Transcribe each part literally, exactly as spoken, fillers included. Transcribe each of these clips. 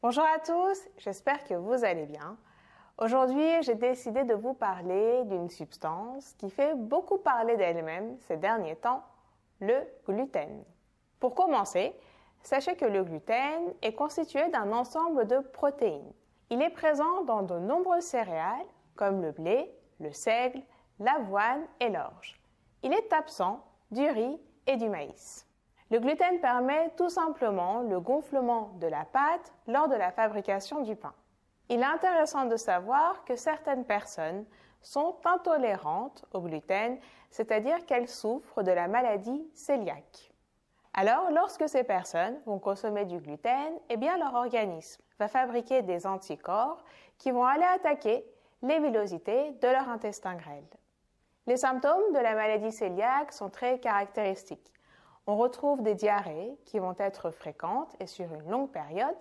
Bonjour à tous, j'espère que vous allez bien. Aujourd'hui, j'ai décidé de vous parler d'une substance qui fait beaucoup parler d'elle-même ces derniers temps, le gluten. Pour commencer, sachez que le gluten est constitué d'un ensemble de protéines. Il est présent dans de nombreuses céréales comme le blé, le seigle, l'avoine et l'orge. Il est absent du riz et du maïs. Le gluten permet tout simplement le gonflement de la pâte lors de la fabrication du pain. Il est intéressant de savoir que certaines personnes sont intolérantes au gluten, c'est-à-dire qu'elles souffrent de la maladie cœliaque. Alors, lorsque ces personnes vont consommer du gluten, eh bien leur organisme va fabriquer des anticorps qui vont aller attaquer les villosités de leur intestin grêle. Les symptômes de la maladie cœliaque sont très caractéristiques. On retrouve des diarrhées qui vont être fréquentes et sur une longue période.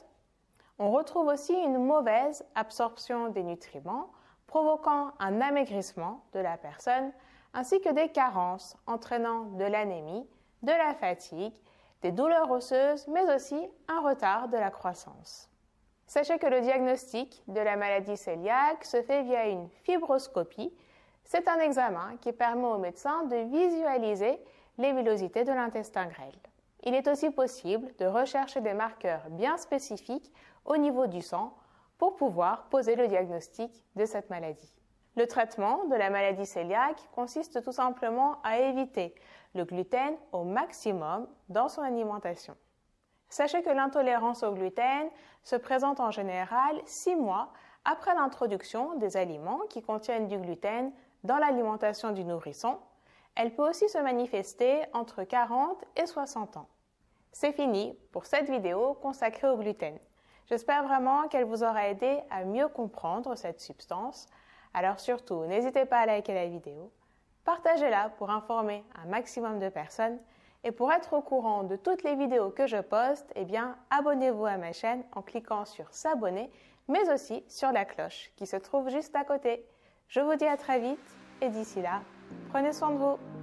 On retrouve aussi une mauvaise absorption des nutriments, provoquant un amaigrissement de la personne, ainsi que des carences entraînant de l'anémie, de la fatigue, des douleurs osseuses, mais aussi un retard de la croissance. Sachez que le diagnostic de la maladie cœliaque se fait via une fibroscopie. C'est un examen qui permet au médecin de visualiser les villosités de l'intestin grêle. Il est aussi possible de rechercher des marqueurs bien spécifiques au niveau du sang pour pouvoir poser le diagnostic de cette maladie. Le traitement de la maladie cœliaque consiste tout simplement à éviter le gluten au maximum dans son alimentation. Sachez que l'intolérance au gluten se présente en général six mois après l'introduction des aliments qui contiennent du gluten dans l'alimentation du nourrisson. Elle peut aussi se manifester entre quarante et soixante ans. C'est fini pour cette vidéo consacrée au gluten. J'espère vraiment qu'elle vous aura aidé à mieux comprendre cette substance. Alors surtout, n'hésitez pas à liker la vidéo, partagez-la pour informer un maximum de personnes et pour être au courant de toutes les vidéos que je poste, eh bien, abonnez-vous à ma chaîne en cliquant sur s'abonner, mais aussi sur la cloche qui se trouve juste à côté. Je vous dis à très vite et d'ici là, prenez soin de vous.